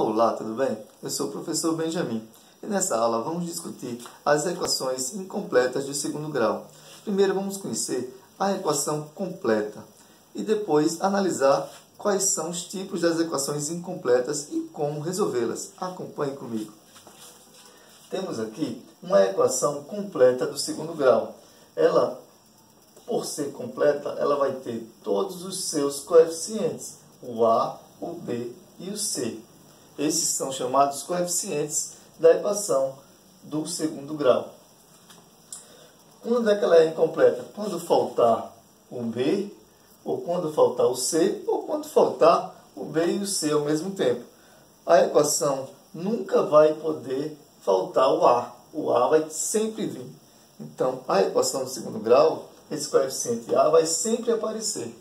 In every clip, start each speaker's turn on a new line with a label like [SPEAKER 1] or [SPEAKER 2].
[SPEAKER 1] Olá, tudo bem? Eu sou o professor Benjamin e nessa aula vamos discutir as equações incompletas de segundo grau. Primeiro vamos conhecer a equação completa e depois analisar quais são os tipos das equações incompletas e como resolvê-las. Acompanhe comigo. Temos aqui uma equação completa do segundo grau. Ela, por ser completa, ela vai ter todos os seus coeficientes, o A, o B e o C. Esses são chamados coeficientes da equação do segundo grau. Quando é que ela é incompleta? Quando faltar o B, ou quando faltar o C, ou quando faltar o B e o C ao mesmo tempo. A equação nunca vai poder faltar o A. O A vai sempre vir. Então, a equação do segundo grau, esse coeficiente A vai sempre aparecer.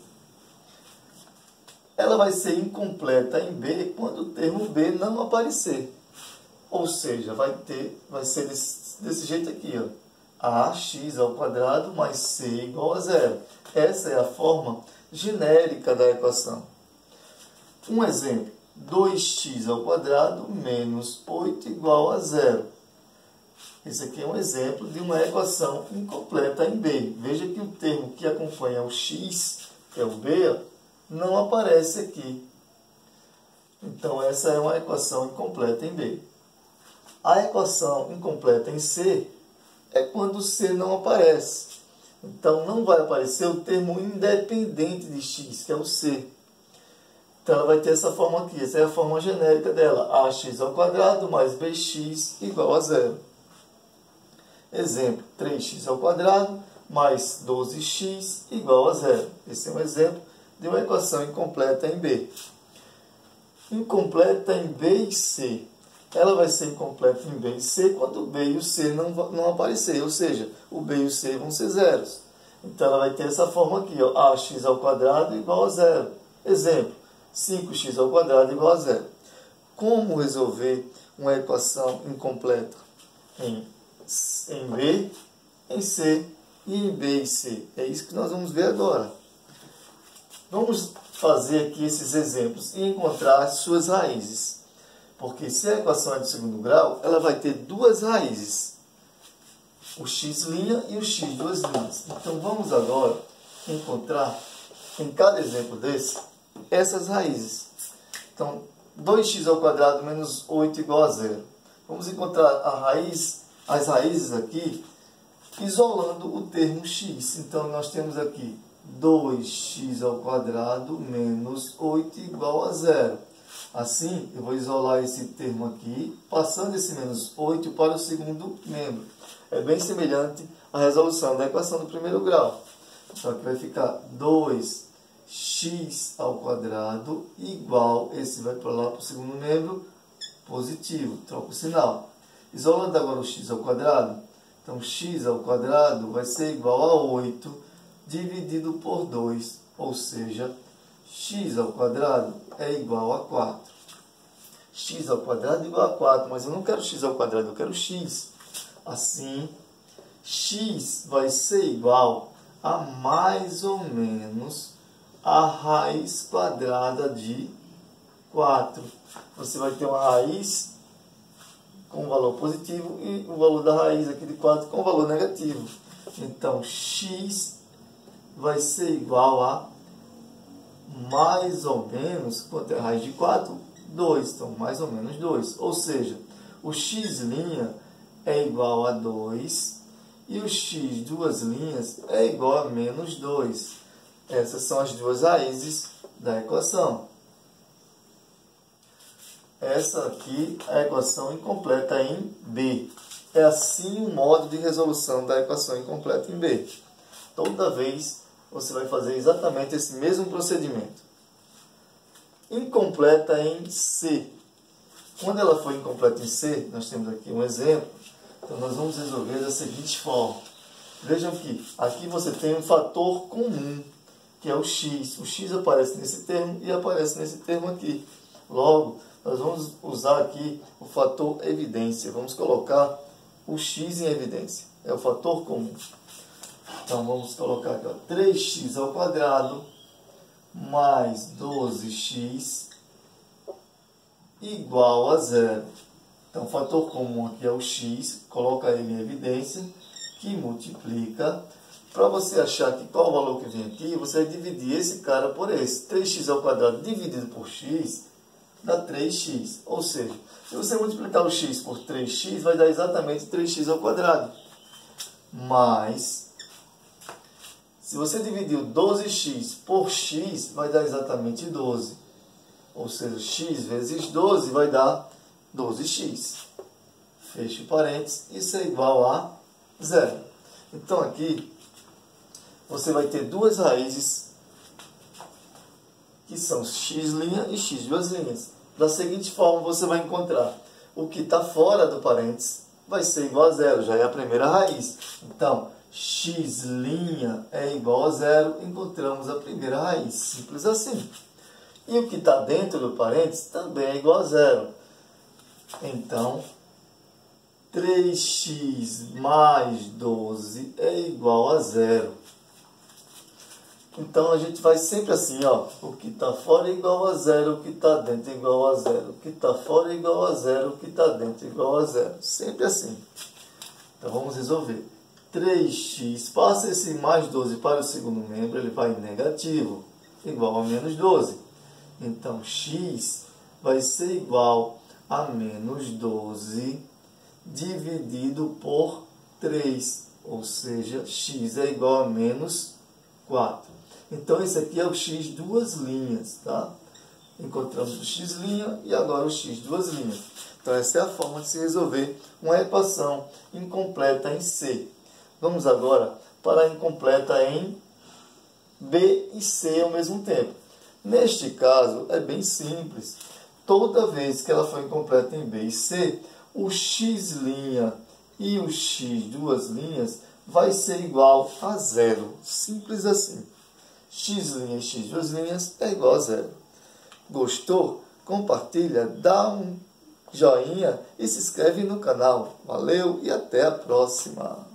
[SPEAKER 1] Ela vai ser incompleta em B quando o termo B não aparecer. Ou seja, vai ser desse jeito aqui, ó. Ax ao quadrado mais c igual a zero. Essa é a forma genérica da equação. Um exemplo, 2x ao quadrado menos 8 igual a zero. Esse aqui é um exemplo de uma equação incompleta em B. Veja que o termo que acompanha o x, que é o B, ó, não aparece aqui. Então, essa é uma equação incompleta em B. A equação incompleta em C é quando o C não aparece. Então, não vai aparecer o termo independente de x, que é o C. Então, ela vai ter essa forma aqui. Essa é a forma genérica dela. Ax ao quadrado mais bx igual a zero. Exemplo, 3x ao quadrado mais 12x igual a zero. Esse é um exemplo de uma equação incompleta em B. Incompleta em B e C. Ela vai ser incompleta em B e C quando o B e o C não aparecer. Ou seja, o B e o C vão ser zeros. Então, ela vai ter essa forma aqui, ó, ax ao quadrado igual a zero. Exemplo, 5x ao quadrado igual a zero. Como resolver uma equação incompleta em B, em C e em B e C? É isso que nós vamos ver agora. Vamos fazer aqui esses exemplos e encontrar as suas raízes. Porque se a equação é de segundo grau, ela vai ter duas raízes. O x' e o x duas linhas. Então, vamos agora encontrar, em cada exemplo desse, essas raízes. Então, 2x ao quadrado menos 8 igual a zero. Vamos encontrar as raízes aqui, isolando o termo x. Então, nós temos aqui 2x ao quadrado menos 8 igual a zero. Assim, eu vou isolar esse termo aqui, passando esse menos 8 para o segundo membro. É bem semelhante à resolução da equação do primeiro grau. Então, aqui vai ficar 2x ao quadrado igual, esse vai para lá para o segundo membro, positivo. Troca o sinal. Isolando agora o x ao quadrado, então x ao quadrado vai ser igual a 8 dividido por 2, ou seja, x ao quadrado é igual a 4. X ao quadrado é igual a 4, mas eu não quero x ao quadrado, eu quero x. Assim, x vai ser igual a mais ou menos a raiz quadrada de 4. Você vai ter uma raiz com valor positivo e o valor da raiz aqui de 4 com valor negativo. Então, x vai ser igual a mais ou menos, quanto é a raiz de 4? 2. Então, mais ou menos 2. Ou seja, o x' é igual a 2 e o x duas linhas é igual a menos 2. Essas são as duas raízes da equação. Essa aqui é a equação incompleta em B. É assim o modo de resolução da equação incompleta em B. Toda vez você vai fazer exatamente esse mesmo procedimento. Incompleta em C. Quando ela for incompleta em C, nós temos aqui um exemplo. Então, nós vamos resolver da seguinte forma. Vejam que aqui você tem um fator comum, que é o x. O x aparece nesse termo e aparece nesse termo aqui. Logo, nós vamos usar aqui o fator evidência. Vamos colocar o x em evidência. É o fator comum. Então, vamos colocar aqui, ó, 3x ao quadrado mais 12x igual a zero. Então, o fator comum aqui é o x, coloca ele em evidência, que multiplica. Para você achar que qual o valor que vem aqui, você vai dividir esse cara por esse. 3x ao quadrado dividido por x dá 3x. Ou seja, se você multiplicar o x por 3x, vai dar exatamente 3x ao quadrado. Mas, se você dividir o 12x por x, vai dar exatamente 12. Ou seja, x vezes 12 vai dar 12x. Fecha o parênteses, isso é igual a zero. Então, aqui, você vai ter duas raízes, que são x' e x duas linhas. Da seguinte forma, você vai encontrar o que está fora do parênteses vai ser igual a zero, já é a primeira raiz. Então, x' é igual a zero, encontramos a primeira raiz. Simples assim. E o que está dentro do parênteses também é igual a zero. Então, 3x mais 12 é igual a zero. Então, a gente vai sempre assim, ó. O que está fora é igual a zero, o que está dentro é igual a zero. O que está fora é igual a zero, o que está dentro é igual a zero. Sempre assim. Então, vamos resolver. 3x, passa esse mais 12 para o segundo membro, ele vai negativo, igual a menos 12. Então, x vai ser igual a menos 12 dividido por 3. Ou seja, x é igual a menos 4. Então, esse aqui é o x duas linhas, tá? Encontramos o x' e agora o x duas linhas. Então, essa é a forma de se resolver uma equação incompleta em C. Vamos agora para a incompleta em B e C ao mesmo tempo. Neste caso, é bem simples. Toda vez que ela for incompleta em B e C, o x' e o x duas linhas vai ser igual a zero. Simples assim. X' e x duas linhas é igual a zero. Gostou? Compartilha, dá um joinha e se inscreve no canal. Valeu e até a próxima!